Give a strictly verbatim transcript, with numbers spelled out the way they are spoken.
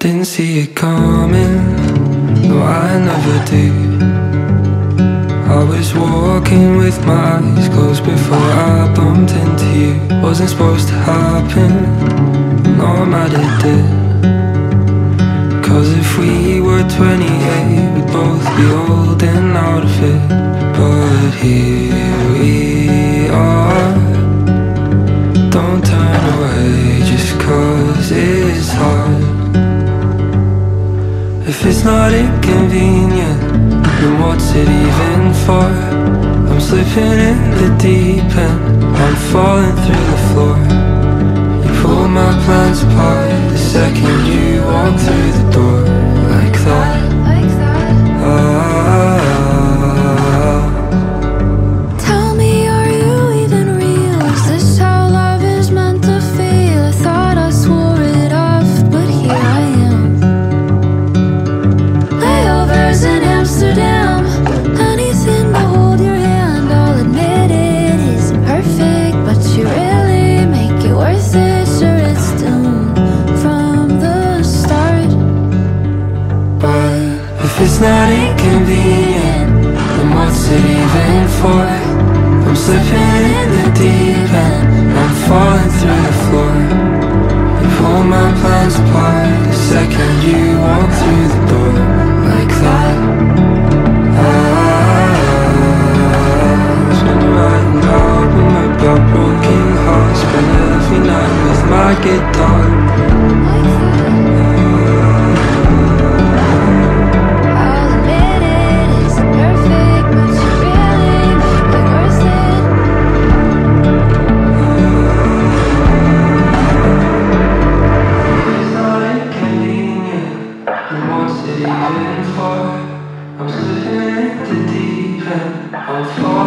Didn't see it coming, no I never do. I was walking with my eyes closed before I bumped into you. Wasn't supposed to happen, no I'm mad it did. Cause if we were twenty-eight, we'd both be old and out of it. But here we are. Don't turn away just cause it's hard. If it's not inconvenient, then what's it even for? I'm slipping in the deep end, I'm falling through the floor. You pull my plans apart the second you walk through the door. Like that, like that. Ah, Tell me, are you even real? Is this how love is meant to feel? I thought I swore it off, but here I am. Layovers in Amsterdam, anything to hold your hand. I'll admit it isn't perfect, but you really make it worth it. Sure, it's doomed from the start, but if it's not inconvenient, then what's it even for? I'm slipping in the deep end, I'm falling through the floor. You pull my plans apart the second you walk through the door. Like that. Ah, spend the night and album about broken hearts. Spend every night with my guitar. like that. I'll admit it isn't perfect, but you really make it worth it. It's not inconvenient, and what's it even for? I'm slipping in the deep end, I'm falling